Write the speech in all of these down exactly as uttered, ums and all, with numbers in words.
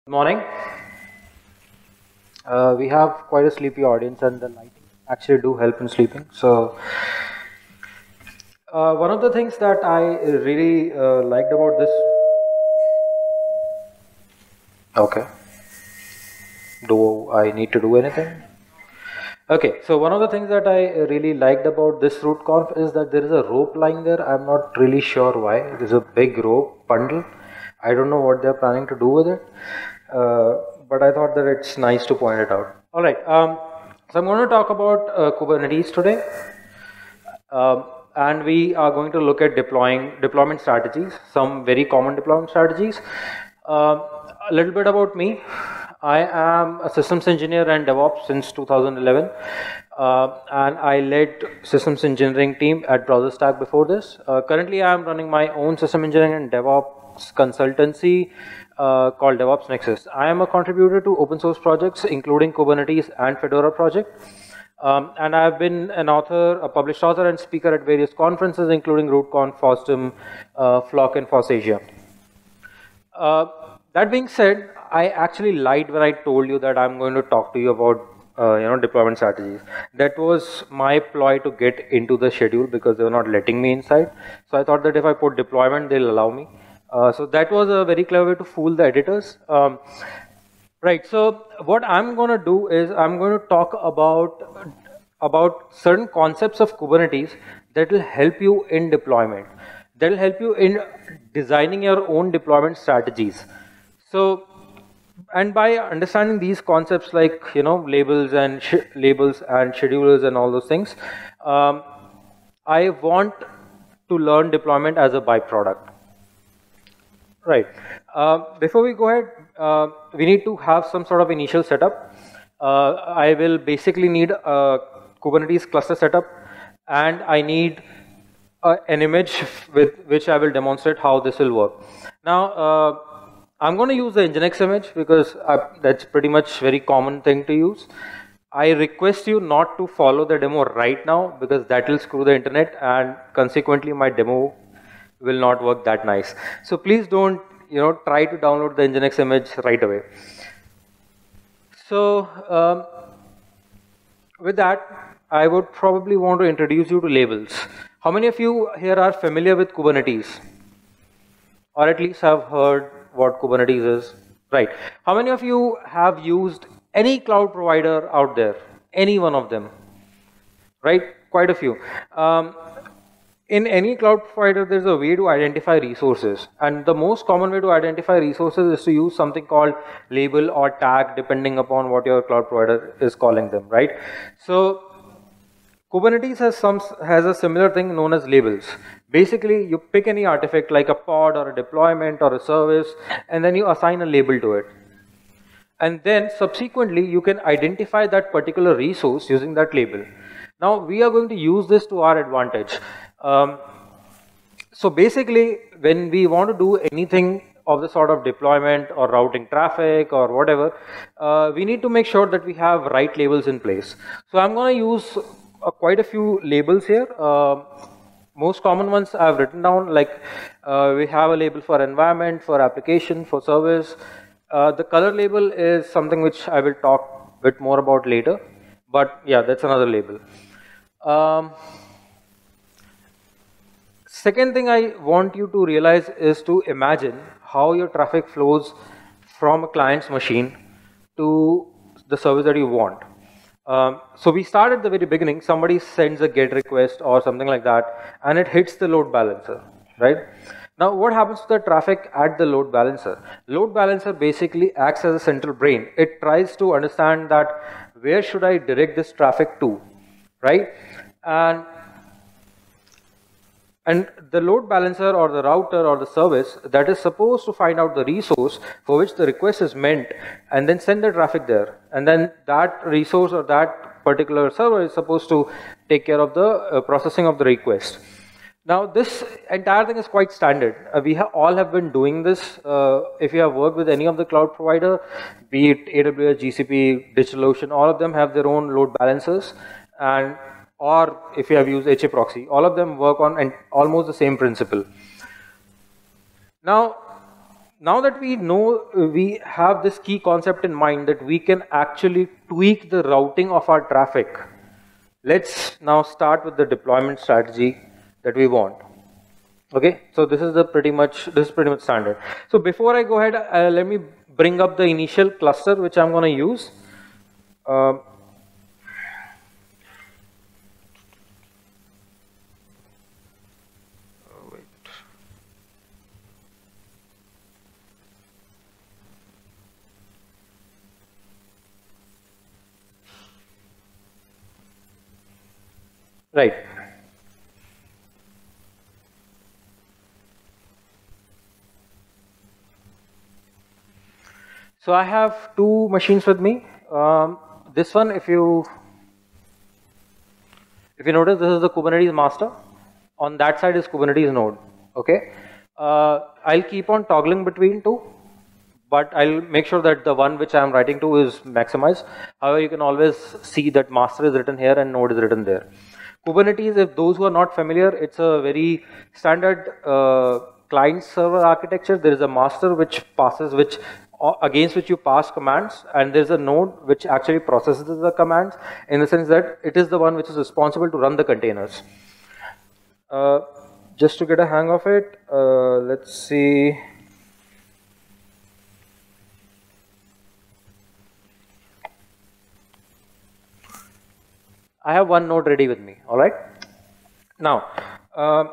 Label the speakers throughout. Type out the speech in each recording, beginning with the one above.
Speaker 1: Good morning. Uh, we have quite a sleepy audience, and the lighting actually do help in sleeping. So, uh, one of the things that I really uh, liked about this. Okay. Do I need to do anything? Okay. So one of the things that I really liked about this RootConf is that there is a rope lying there. I'm not really sure why. It is a big rope bundle. I don't know what they're planning to do with it. Uh, but I thought that it's nice to point it out. All right. Um, so I'm going to talk about uh, Kubernetes today. Um, and we are going to look at deploying deployment strategies, some very common deployment strategies. Uh, a little bit about me. I am a systems engineer and DevOps since two thousand eleven, uh, and I led systems engineering team at BrowserStack before this. Uh, currently, I am running my own system engineering and DevOps consultancy uh, called DevOps Nexus. I am a contributor to open source projects, including Kubernetes and Fedora project. Um, and I've been an author, a published author and speaker at various conferences, including RootConf, FOSDEM, uh, Flock, and FOSSAsia. Uh, that being said, I actually lied when I told you that I'm going to talk to you about uh, you know, deployment strategies. That was my ploy to get into the schedule because they were not letting me inside. So I thought that if I put deployment, they'll allow me. Uh, so that was a very clever way to fool the editors. Um, Right, so what I'm going to do is I'm going to talk about, about certain concepts of Kubernetes that will help you in deployment. That will help you in designing your own deployment strategies. So, and by understanding these concepts like, you know, labels and labels and schedulers and all those things, um, I want to learn deployment as a byproduct. Right. Uh, before we go ahead, uh, we need to have some sort of initial setup. Uh, I will basically need a Kubernetes cluster setup, and I need uh, an image with which I will demonstrate how this will work. Now, uh, I'm going to use the Nginx image because I, that's pretty much very common thing to use. I request you not to follow the demo right now because that will screw the internet, and consequently my demo will not work that nice. So please don't, you know, try to download the Nginx image right away. So um, with that, I would probably want to introduce you to labels. How many of you here are familiar with Kubernetes? Or at least have heard what Kubernetes is? Right. How many of you have used any cloud provider out there? Any one of them? Right? Quite a few. Um, In any cloud provider, there's a way to identify resources. And the most common way to identify resources is to use something called label or tag, depending upon what your cloud provider is calling them, right? So Kubernetes has some has a similar thing known as labels. Basically, you pick any artifact like a pod or a deployment or a service, and then you assign a label to it. And then subsequently, you can identify that particular resource using that label. Now, we are going to use this to our advantage. Um, so basically, when we want to do anything of the sort of deployment or routing traffic or whatever, uh, we need to make sure that we have right labels in place. So I'm going to use uh, quite a few labels here. Uh, most common ones I've written down, like uh, we have a label for environment, for application, for service. Uh, the color label is something which I will talk a bit more about later. But yeah, that's another label. Um, Second thing I want you to realize is to imagine how your traffic flows from a client's machine to the service that you want. Um, so we start at the very beginning, somebody sends a GET request or something like that, and it hits the load balancer, right? Now what happens to the traffic at the load balancer? Load balancer basically acts as a central brain. It tries to understand that where should I direct this traffic to, right? And And the load balancer or the router or the service that is supposed to find out the resource for which the request is meant and then send the traffic there. And then that resource or that particular server is supposed to take care of the uh, processing of the request. Now this entire thing is quite standard. Uh, we have all have been doing this. Uh, if you have worked with any of the cloud provider, be it A W S, G C P, DigitalOcean, all of them have their own load balancers. And or if you have used H A proxy, all of them work on and almost the same principle. Now, now that we know, we have this key concept in mind that we can actually tweak the routing of our traffic. Let's now start with the deployment strategy that we want. Okay, so this is the pretty much this is pretty much standard. So before I go ahead, uh, let me bring up the initial cluster which I'm going to use. Uh, wait. Right. So I have two machines with me. Um, this one, if you if you notice, this is the Kubernetes master. On that side is Kubernetes node. Okay. Uh, I'll keep on toggling between two, but I'll make sure that the one which I'm writing to is maximized. However, you can always see that master is written here and node is written there. Kubernetes, if those who are not familiar, it's a very standard uh, client server architecture. There is a master which passes, which against which you pass commands, and there's a node which actually processes the commands, in the sense that it is the one which is responsible to run the containers. Uh, just to get a hang of it, uh, let's see. I have one node ready with me, all right? Now, uh,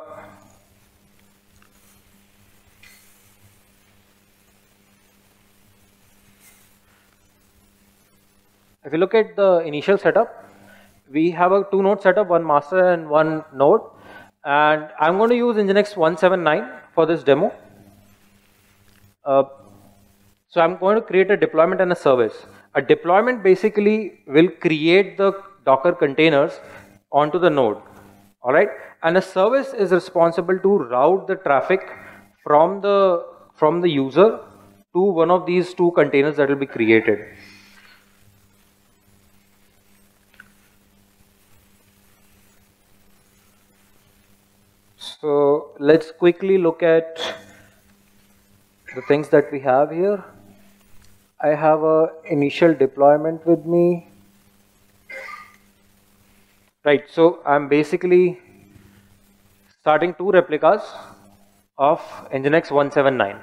Speaker 1: if you look at the initial setup, we have a two node setup, one master and one node, and I'm going to use Nginx one seventy-nine for this demo. Uh, so I'm going to create a deployment and a service. A deployment basically will create the Docker containers onto the node, all right, and a service is responsible to route the traffic from the from the user to one of these two containers that will be created. So let's quickly look at the things that we have here. I have a initial deployment with me. Right, so I'm basically starting two replicas of Nginx one seventy-nine.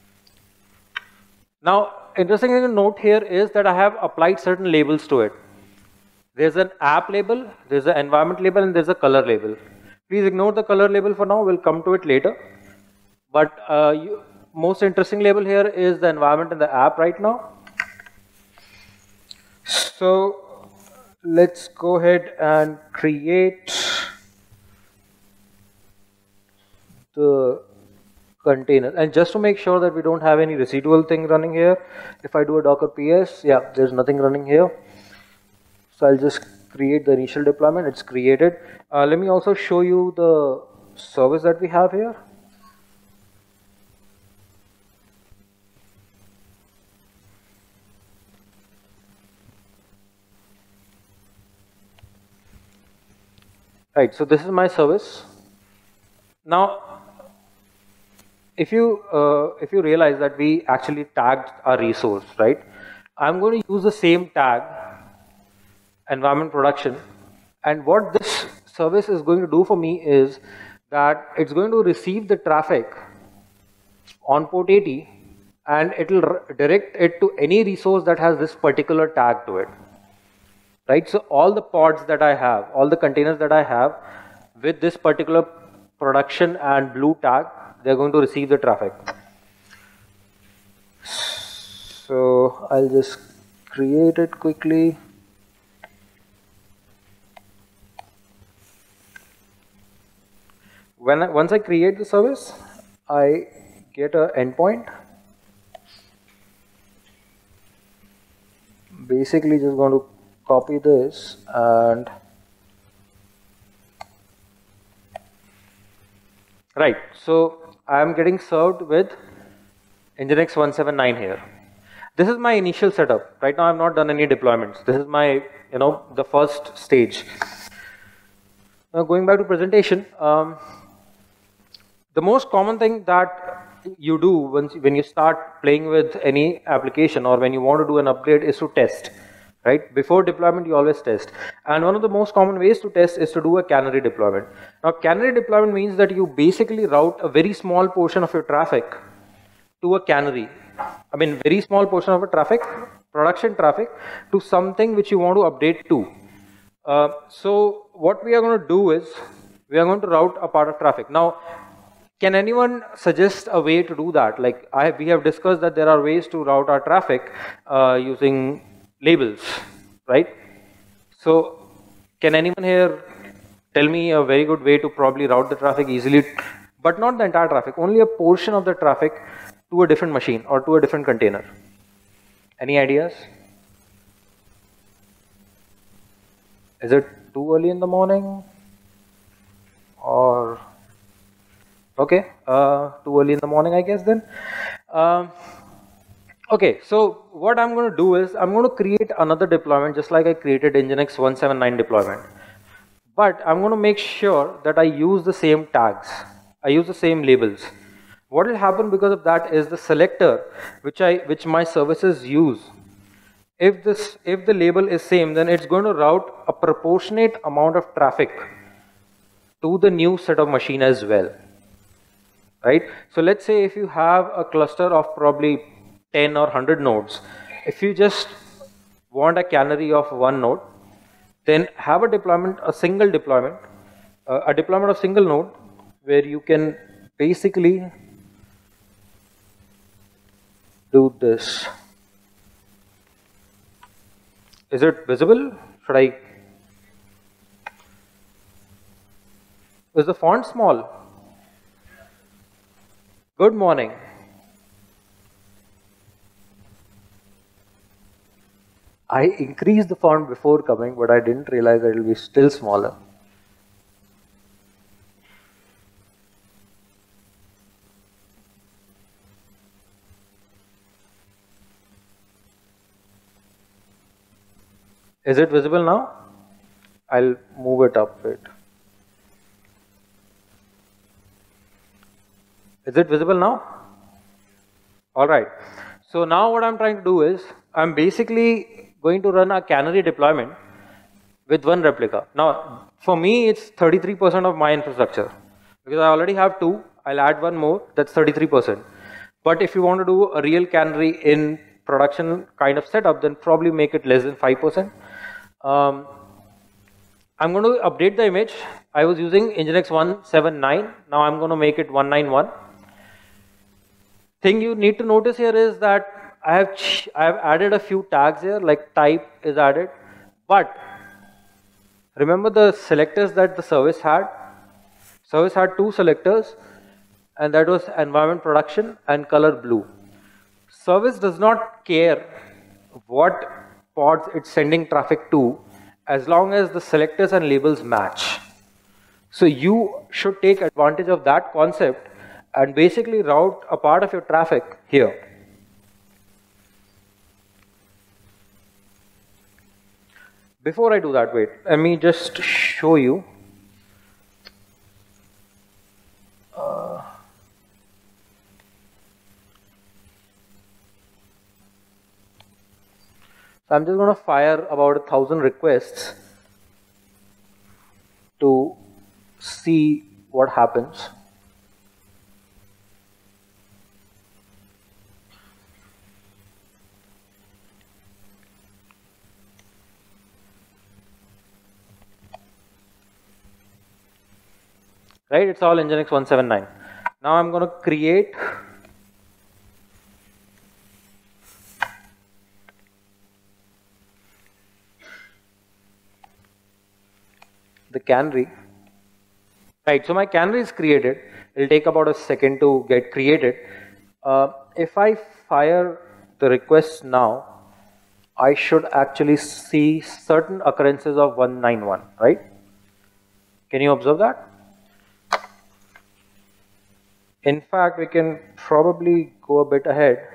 Speaker 1: Now, interesting thing to note here is that I have applied certain labels to it. There's an app label, there's an environment label, and there's a color label. Please ignore the color label for now, we'll come to it later. But uh, you, most interesting label here is the environment and the app right now. So let's go ahead and create the container. And just to make sure that we don't have any residual thing running here, if I do a docker ps, yeah, there's nothing running here. So I'll just create the initial deployment. It's created. Uh, let me also show you the service that we have here. Right, so this is my service. Now, if you uh, if you realize that we actually tagged our resource, right? I'm going to use the same tag, environment production, and what this service is going to do for me is that it's going to receive the traffic on port eighty, and it will direct it to any resource that has this particular tag to it. Right, so all the pods that I have, all the containers that I have with this particular production and blue tag, they're going to receive the traffic. So I'll just create it quickly. When I, once I create the service, I get an endpoint. Basically, just going to copy this and right, so I am getting served with Nginx one seventy-nine here. This is my initial setup. Right now I have not done any deployments. This is my, you know, the first stage. Now going back to presentation, um, the most common thing that you do once when you start playing with any application or when you want to do an upgrade is to test, right? Before deployment, you always test. And one of the most common ways to test is to do a canary deployment. Now, canary deployment means that you basically route a very small portion of your traffic to a canary. I mean, very small portion of a traffic, production traffic, to something which you want to update to. Uh, so what we are going to do is, we are going to route a part of traffic. Now, can anyone suggest a way to do that? Like I, we have discussed that there are ways to route our traffic uh, using labels, right? So can anyone here tell me a very good way to probably route the traffic easily, but not the entire traffic, only a portion of the traffic to a different machine or to a different container? Any ideas? Is it too early in the morning? Or okay, uh, too early in the morning, I guess then. Um, okay, so what I'm going to do is I'm going to create another deployment just like I created Nginx one seventy-nine deployment. But I'm going to make sure that I use the same tags. I use the same labels. What will happen because of that is the selector which I which my services use. If this if the label is same, then it's going to route a proportionate amount of traffic to the new set of machine as well, right? So let's say if you have a cluster of probably ten or one hundred nodes, if you just want a canary of one node, then have a deployment, a single deployment, uh, a deployment of single node where you can basically do this. Is it visible? Should I? Is the font small? Good morning. I increased the font before coming, but I didn't realize that it will be still smaller. Is it visible now? I'll move it up a bit. Is it visible now? All right. So now what I'm trying to do is, I'm basically going to run a canary deployment with one replica. Now, for me, it's thirty-three percent of my infrastructure because I already have two. I'll add one more, that's thirty-three percent. But if you want to do a real canary in production kind of setup, then probably make it less than five percent. Um, I'm going to update the image. I was using Nginx one seventy-nine. Now I'm going to make it one ninety-one. Thing you need to notice here is that I have I have added a few tags here, like type is added, but remember the selectors that the service had? Service had two selectors, and that was environment production and color blue. Service does not care what pods it's sending traffic to as long as the selectors and labels match. So you should take advantage of that concept and basically route a part of your traffic here. Before I do that, wait, let me just show you. Uh, so I'm just going to fire about a thousand requests to see what happens. Right, it's all Nginx one seventy-nine. Now I'm going to create the canary. Right, so my canary is created. It'll take about a second to get created. Uh, if I fire the request now, I should actually see certain occurrences of one ninety-one, right? Can you observe that? In fact, we can probably go a bit ahead.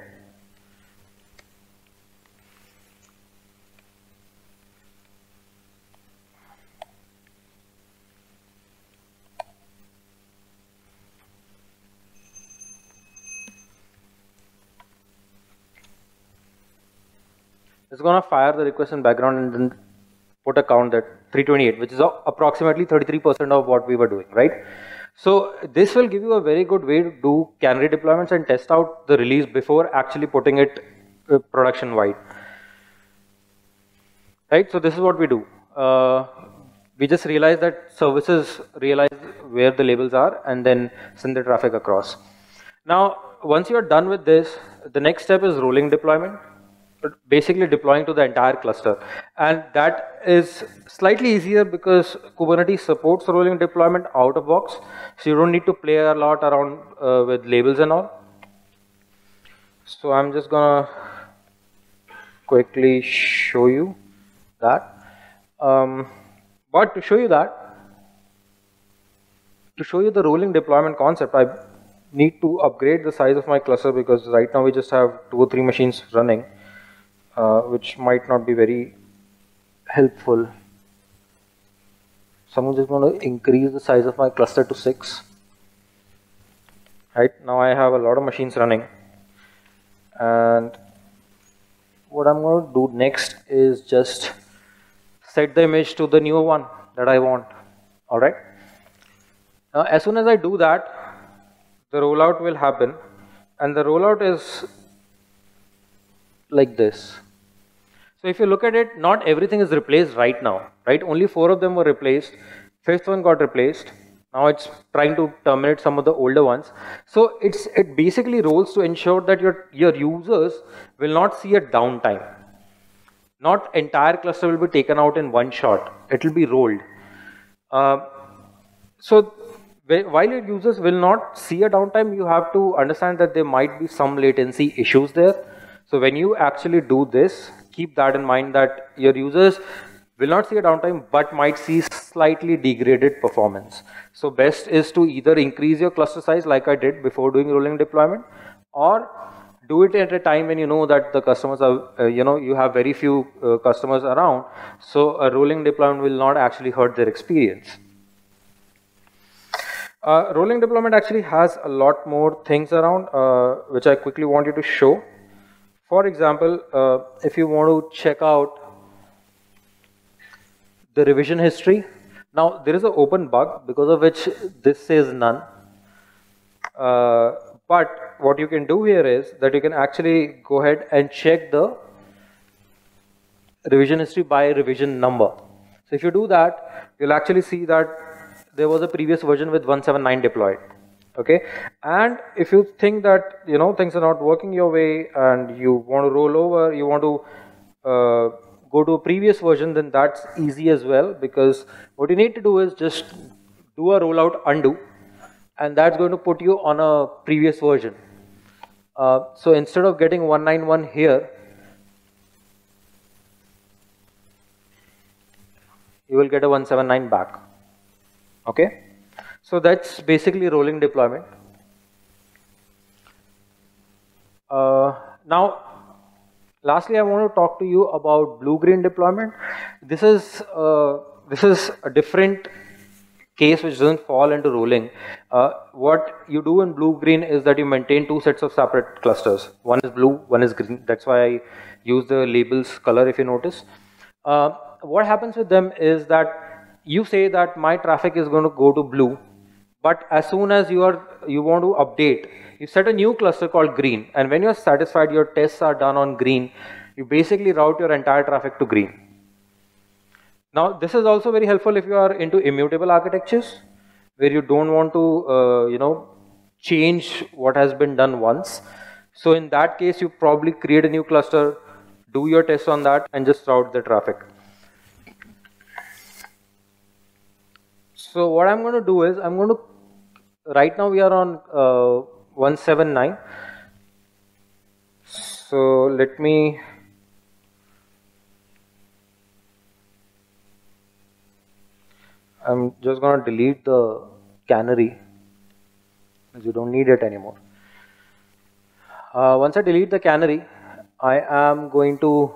Speaker 1: It's gonna fire the request in background and then put a count at three twenty-eight, which is approximately thirty-three percent of what we were doing, right? So this will give you a very good way to do canary deployments and test out the release before actually putting it uh, production wide, right? So this is what we do. Uh, we just realize that services realize where the labels are and then send the traffic across. Now, once you're done with this, the next step is rolling deployment, basically deploying to the entire cluster. And that is slightly easier because Kubernetes supports rolling deployment out of box. So you don't need to play a lot around uh, with labels and all. So I'm just gonna quickly show you that. Um, but to show you that, to show you the rolling deployment concept, I need to upgrade the size of my cluster because right now we just have two or three machines running, uh, which might not be very helpful. So I'm just going to increase the size of my cluster to six. Right now I have a lot of machines running, and what I'm going to do next is just set the image to the new one that I want. All right. Now, as soon as I do that, the rollout will happen, and the rollout is like this. So if you look at it, not everything is replaced right now, right? Only four of them were replaced. Fifth one got replaced. Now it's trying to terminate some of the older ones. So it's it basically rolls to ensure that your your users will not see a downtime. Not entire cluster will be taken out in one shot. It will be rolled. Uh, so while your users will not see a downtime, you have to understand that there might be some latency issues there. So when you actually do this, keep that in mind that your users will not see a downtime but might see slightly degraded performance. So best is to either increase your cluster size like I did before doing rolling deployment, or do it at a time when you know that the customers are, uh, you know, you have very few uh, customers around. So a rolling deployment will not actually hurt their experience. Uh, rolling deployment actually has a lot more things around, uh, which I quickly want you to show. For example, uh, if you want to check out the revision history, now there is an open bug because of which this says none. Uh, but what you can do here is that you can actually go ahead and check the revision history by revision number. So if you do that, you'll actually see that there was a previous version with one seventy-nine deployed. Okay, and if you think that you know things are not working your way and you want to roll over, you want to uh, go to a previous version, then that's easy as well, because what you need to do is just do a rollout undo, and that's going to put you on a previous version. Uh, so instead of getting one ninety-one here, you will get a one seventy-nine back. Okay, so that's basically rolling deployment. Uh, now, lastly, I want to talk to you about blue-green deployment. This is uh, this is a different case which doesn't fall into rolling. Uh, what you do in blue-green is that you maintain two sets of separate clusters. One is blue, one is green. That's why I use the labels color, if you notice. Uh, what happens with them is that you say that my traffic is going to go to blue, but as soon as you are you want to update, you set a new cluster called green, and when you are satisfied your tests are done on green, you basically route your entire traffic to green. Now this is also very helpful if you are into immutable architectures where you don't want to uh, you know change what has been done once. So in that case you probably create a new cluster, do your tests on that, and just route the traffic. So what I'm going to do is I'm going to, right now we are on uh, one seventy-nine. So let me I'm just going to delete the canary because you don't need it anymore. Uh, once I delete the canary, I am going to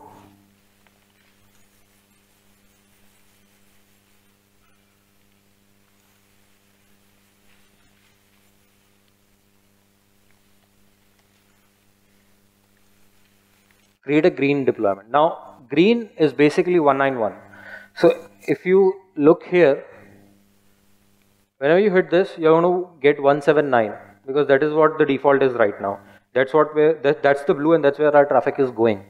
Speaker 1: create a green deployment. Now green is basically one ninety-one. So if you look here, whenever you hit this, you're going to get one seventy-nine because that is what the default is right now. That's what where that, that's the blue, and that's where our traffic is going.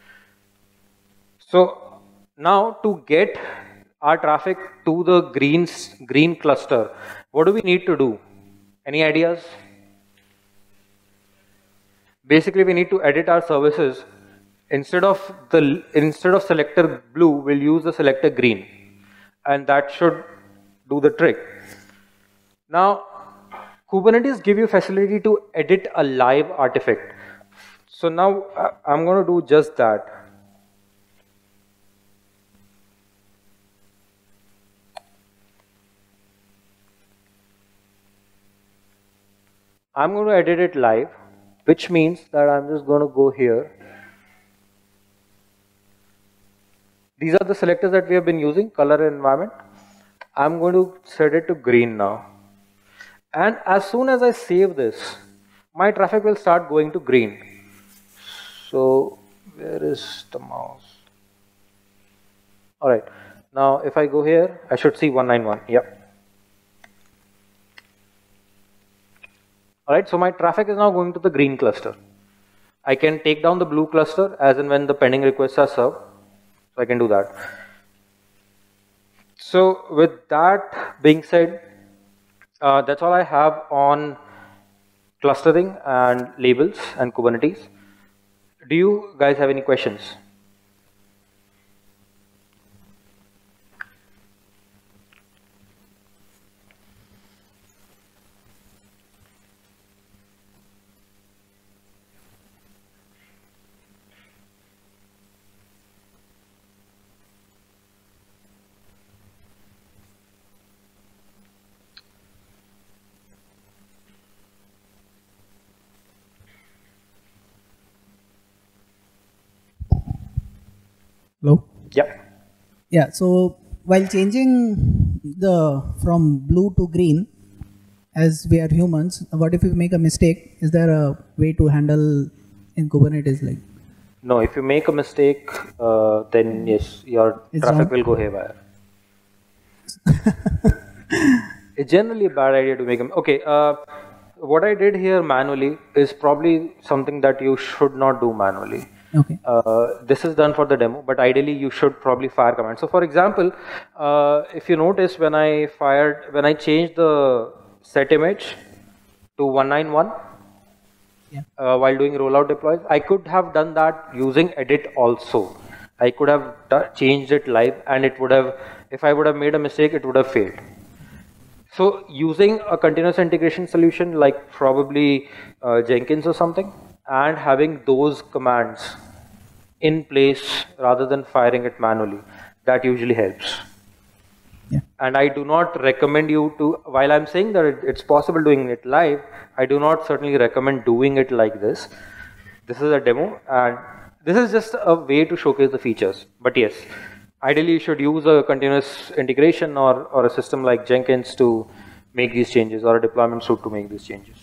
Speaker 1: So now to get our traffic to the green green cluster, what do we need to do? Any ideas? Basically, we need to edit our services. Instead of the instead of selector blue, we'll use the selector green, and that should do the trick. Now, Kubernetes give you facility to edit a live artifact. So now I'm going to do just that. I'm going to edit it live, which means that I'm just going to go here. These are the selectors that we have been using, color and environment. I'm going to set it to green now. And as soon as I save this, my traffic will start going to green. So where is the mouse? All right. Now if I go here, I should see one ninety-one. Yep. All right. So my traffic is now going to the green cluster. I can take down the blue cluster as and when the pending requests are served. So I can do that. So with that being said, uh, that's all I have on clustering and labels and Kubernetes. Do you guys have any questions?
Speaker 2: Hello?
Speaker 1: Yeah.
Speaker 2: Yeah, so while changing the from blue to green, as we are humans, what if we make a mistake? Is there a way to handle in Kubernetes like?
Speaker 1: No, if you make a mistake, uh, then yes, your
Speaker 2: It's
Speaker 1: traffic
Speaker 2: wrong?
Speaker 1: will go haywire. It's generally a bad idea to make them. Okay, uh, what I did here manually is probably something that you should not do manually.
Speaker 2: Okay.
Speaker 1: Uh, this is done for the demo, but ideally you should probably fire command. So for example, uh, if you notice when I fired, when I changed the set image to one ninety-one,
Speaker 2: Yeah.
Speaker 1: uh, while doing rollout deploys, I could have done that using edit also. I could have changed it live, and it would have, if I would have made a mistake, it would have failed. So using a continuous integration solution like probably uh, Jenkins or something, and having those commands in place rather than firing it manually, that usually helps.
Speaker 2: Yeah.
Speaker 1: And I do not recommend you to, while I'm saying that it's possible doing it live, I do not certainly recommend doing it like this. This is a demo, and this is just a way to showcase the features. But yes, ideally you should use a continuous integration or, or a system like Jenkins to make these changes, or a deployment suite to make these changes.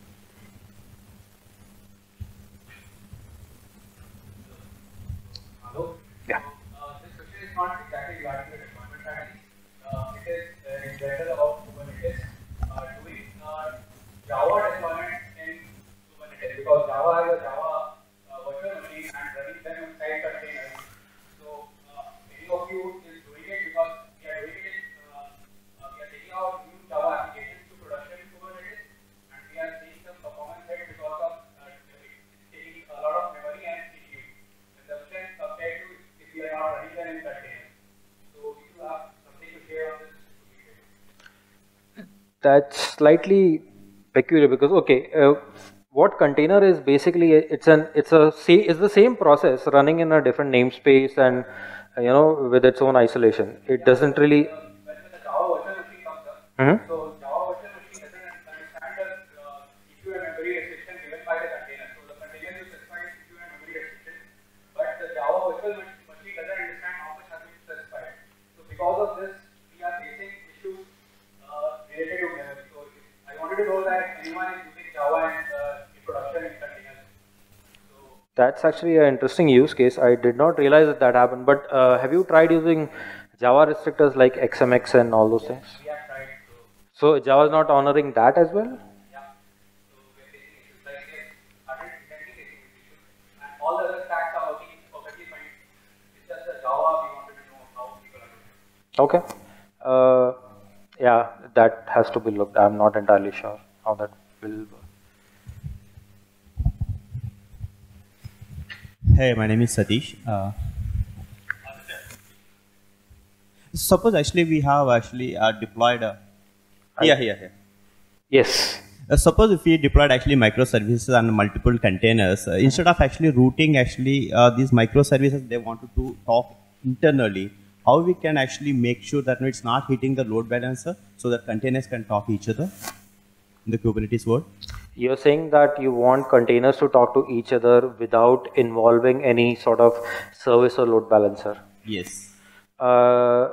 Speaker 3: Hello?
Speaker 1: Yeah.
Speaker 3: Uh, this question is not exactly regarding the deployment strategy. Uh, it is uh, in general about Kubernetes. Uh, doing uh, Java deployment in Kubernetes, because Java has a Java uh, virtual machine and running them inside containers. So, uh, any of you is doing it because we are doing it, uh, uh, we are taking out new Java applications to production in Kubernetes, and we are seeing some performance hit because of uh, it's taking a lot of memory and C P U consumption compared to if we are not running them in containers. So, if you have something to share on this, it would be great.
Speaker 1: That's slightly peculiar because okay, uh, what container is basically it's an it's a say it's the same process running in a different namespace and uh, you know with its own isolation. It doesn't really.
Speaker 3: When the Java virtual machine comes up,
Speaker 1: Mhm.
Speaker 3: so Java virtual machine doesn't understand the uh, C P U and memory restriction given by the container. So the container is specified C P U and memory restriction, but the Java virtual machine doesn't understand how much has been specified. So because of this, we are facing issues uh, related to memory. So I wanted to know that anyone is using Java and uh, in production in containers. So
Speaker 1: That's that's actually an interesting use case. I did not realize that that happened. But uh, have you tried using Java restrictors like X M X and all those things?
Speaker 3: We have tried to.
Speaker 1: So Java is not honoring that as well?
Speaker 3: Yeah. So we are facing issues like this. Started recently facing this issue, and all the other stacks are working perfectly fine. It's just the Java we wanted to know how people are doing.
Speaker 1: Okay. Uh, yeah, that has to be looked. I'm not entirely sure how that will work.
Speaker 4: Hey, my name is Satish. Uh, suppose actually we have actually uh, deployed. Uh, here, here, here.
Speaker 1: Yes.
Speaker 4: Uh, suppose if we deployed actually microservices and multiple containers, uh, instead of actually routing actually uh, these microservices, they wanted to talk internally. How we can actually make sure that no, it's not hitting the load balancer, so that containers can talk each other in the Kubernetes world?
Speaker 1: You're saying that you want containers to talk to each other without involving any sort of service or load balancer.
Speaker 4: Yes.
Speaker 1: Uh,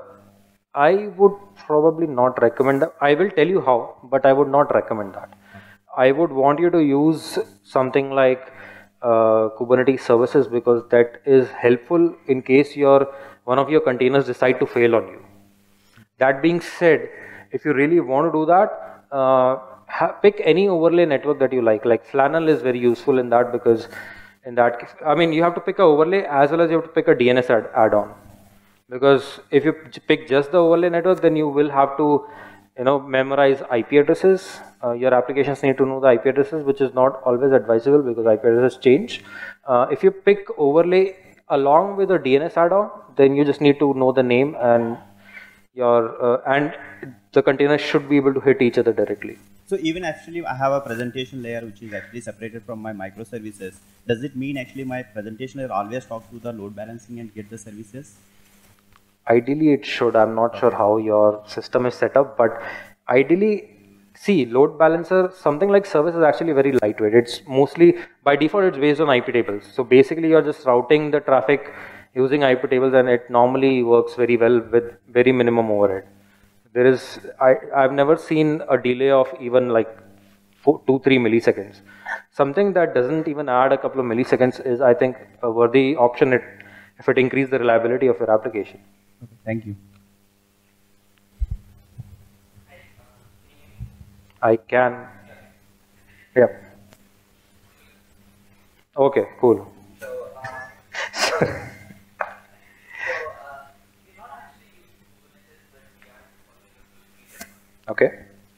Speaker 1: I would probably not recommend that. I will tell you how, but I would not recommend that. I would want you to use something like uh, Kubernetes services, because that is helpful in case your one of your containers decide to fail on you. That being said, if you really want to do that, uh, pick any overlay network that you like. Like Flannel is very useful in that, because in that case, I mean, you have to pick a overlay as well as you have to pick a D N S add- add-on. Because if you pick just the overlay network, then you will have to, you know, memorize I P addresses. Uh, your applications need to know the I P addresses, which is not always advisable because I P addresses change. Uh, if you pick overlay along with a D N S add-on, then you just need to know the name, and your uh, and the containers should be able to hit each other directly.
Speaker 4: So even actually I have a presentation layer which is actually separated from my microservices. Does it mean actually my presentation layer always talk to the load balancing and get the services?
Speaker 1: Ideally it should. I'm not sure how your system is set up, but ideally, see, load balancer, something like service is actually very lightweight. It's mostly, by default, it's based on I P tables. So basically you're just routing the traffic using I P tables, and it normally works very well with very minimum overhead. There is, I, I've never seen a delay of even like four, two, three milliseconds. Something that doesn't even add a couple of milliseconds is, I think, a worthy option it, if it increases the reliability of your application.
Speaker 4: Okay, thank you.
Speaker 1: I can. Yeah. Okay, cool.
Speaker 3: So, uh, so, uh, we not actually use Kubernetes, but we are following a few
Speaker 1: Okay.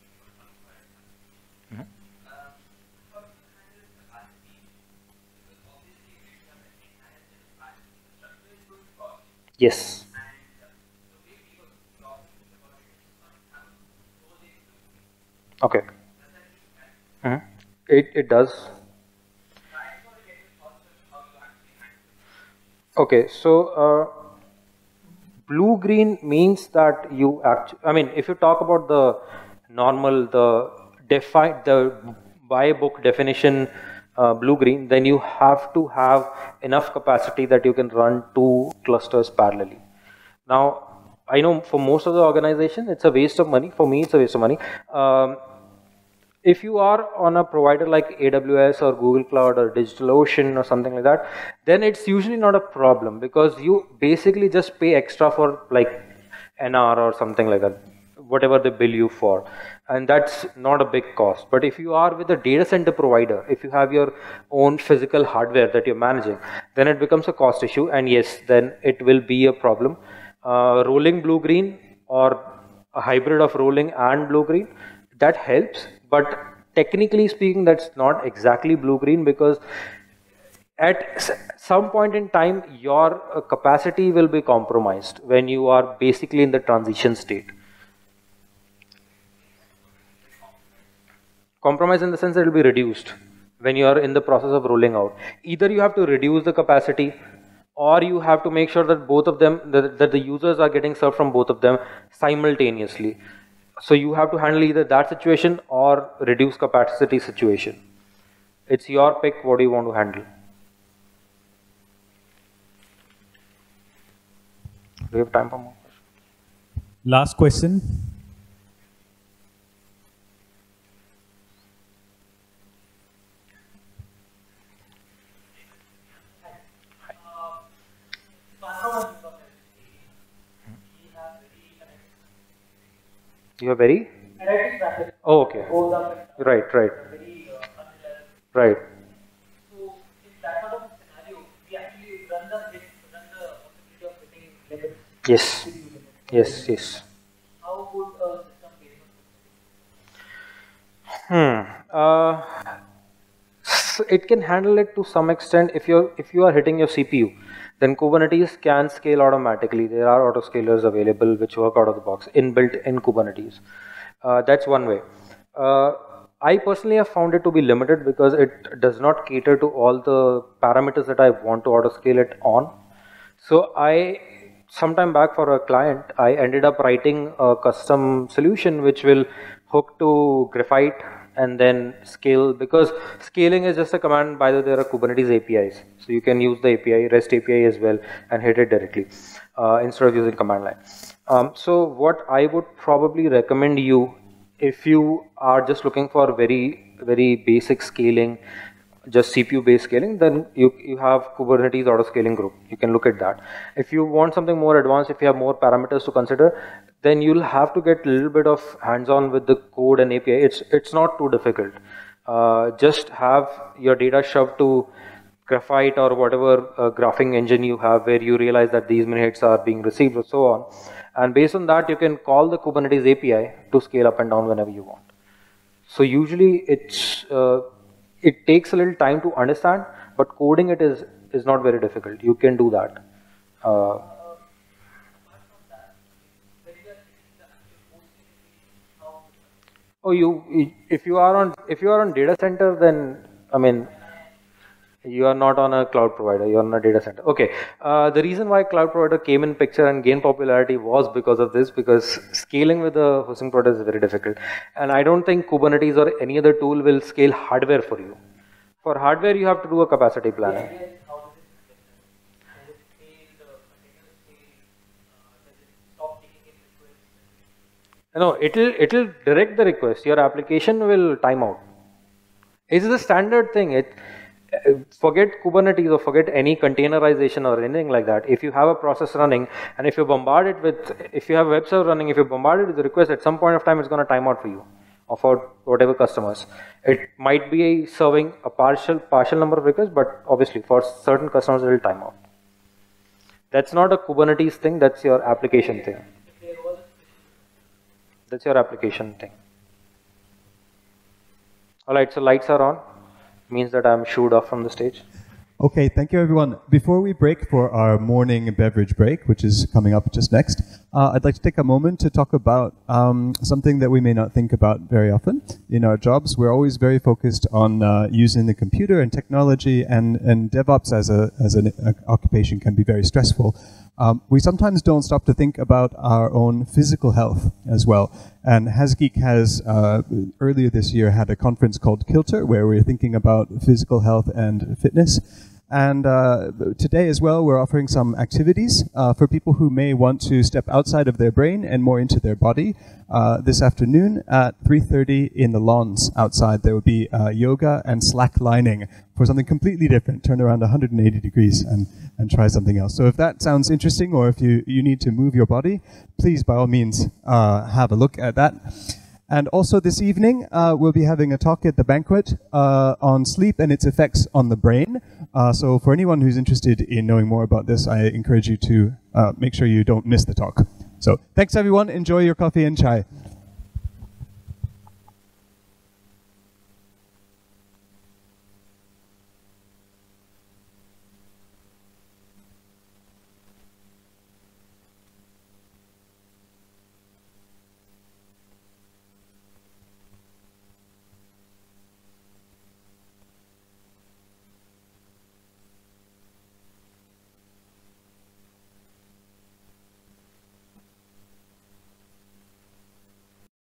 Speaker 1: Mhm.
Speaker 3: Um, how do you handle capacity? Because obviously, if you have an entire capacity, the structure is going to cost.
Speaker 1: Yes.
Speaker 3: And uh, the way we were talking about it is not have overlay to do.
Speaker 1: Okay.
Speaker 3: Does that mean that?
Speaker 1: Mhm. It, it does.
Speaker 3: I just want to get your thoughts on how you actually handle it.
Speaker 1: Okay, so uh, blue-green means that you actually, I mean, if you talk about the normal, the define, the by book definition uh, blue-green, then you have to have enough capacity that you can run two clusters parallelly. Now, I know for most of the organization, it's a waste of money. For me, it's a waste of money. Um, if you are on a provider like A W S or Google Cloud or DigitalOcean or something like that, then it's usually not a problem, because you basically just pay extra for like N R or something like that, whatever they bill you for, and that's not a big cost. But if you are with a data center provider, if you have your own physical hardware that you're managing, then it becomes a cost issue, and yes, then it will be a problem. Uh, rolling blue-green or a hybrid of rolling and blue-green, that helps, but technically speaking, that's not exactly blue-green, because at some point in time, your uh, capacity will be compromised when you are basically in the transition state. Compromise in the sense that it will be reduced when you are in the process of rolling out. Either you have to reduce the capacity, or you have to make sure that both of them, that, that the users are getting served from both of them simultaneously. So you have to handle either that situation or reduce capacity situation. It's your pick. What do you want to handle? Do we have time for more questions?
Speaker 5: Last question.
Speaker 1: You are very?
Speaker 3: And I think practice
Speaker 1: Oh, okay.
Speaker 3: goes up and
Speaker 1: Right, right,
Speaker 3: very uh, unreliable.
Speaker 1: right.
Speaker 3: So in that sort of scenario, we actually run the hit, run the possibility of hitting limits.
Speaker 1: Yes,
Speaker 3: C P U limits.
Speaker 1: yes, yes.
Speaker 3: How would a system based on
Speaker 1: Hmm. Uh, s- it can handle it to some extent. If you're if you are hitting your C P U, then Kubernetes can scale automatically. There are autoscalers available which work out of the box, inbuilt in Kubernetes. Uh, that's one way. Uh, I personally have found it to be limited because it does not cater to all the parameters that I want to autoscale it on. So I, sometime back for a client, I ended up writing a custom solution which will hook to Graphite and then scale, because scaling is just a command. By the way, there are Kubernetes A P Is, so you can use the A P I, REST A P I as well, and hit it directly uh, instead of using command line. Um, so what I would probably recommend you, if you are just looking for very very basic scaling, just C P U based scaling, then you, you have Kubernetes auto scaling group. You can look at that. If you want something more advanced, if you have more parameters to consider, then you'll have to get a little bit of hands on with the code and A P I. It's, it's not too difficult. Uh, just have your data shoved to Graphite or whatever uh, graphing engine you have, where you realize that these many hits are being received or so on. And based on that, you can call the Kubernetes A P I to scale up and down whenever you want. So usually it's, uh, it takes a little time to understand, but coding it is is not very difficult. You can do that. Uh, oh, you if you are on if you are on data center, then I mean you are not on a cloud provider. You are on a data center. Okay. Uh, the reason why cloud provider came in picture and gained popularity was because of this. Because scaling with a hosting provider is very difficult, and I don't think Kubernetes or any other tool will scale hardware for you. For hardware, you have to do a capacity planning. No, it'll it'll direct the request. Your application will time out. It's the standard thing. It forget Kubernetes or forget any containerization or anything like that. If you have a process running and if you bombard it with, if you have a web server running, if you bombard it with a request, at some point of time it's going to time out for you or for whatever customers. It might be serving a partial partial number of requests, but obviously for certain customers it will time out. That's not a Kubernetes thing. That's your application thing. That's your application thing. All right, so lights are on. Means that I'm shooed off from the stage.
Speaker 6: Okay, thank you everyone. Before we break for our morning beverage break, which is coming up just next, uh, I'd like to take a moment to talk about um, something that we may not think about very often in our jobs. We're always very focused on uh, using the computer and technology, and, and DevOps as, a, as an a occupation can be very stressful. Um, we sometimes don't stop to think about our own physical health as well. And Hasgeek has, uh, earlier this year, had a conference called Kilter, where we're thinking about physical health and fitness. And uh, today as well, we're offering some activities uh, for people who may want to step outside of their brain and more into their body. Uh, this afternoon at three thirty in the lawns outside, there will be uh, yoga and slack lining for something completely different. Turn around one hundred eighty degrees and, and try something else. So if that sounds interesting, or if you, you need to move your body, please, by all means, uh, have a look at that. And also this evening, uh, we'll be having a talk at the banquet uh, on sleep and its effects on the brain. Uh, so for anyone who's interested in knowing more about this, I encourage you to uh, make sure you don't miss the talk. So thanks everyone. Enjoy your coffee and chai.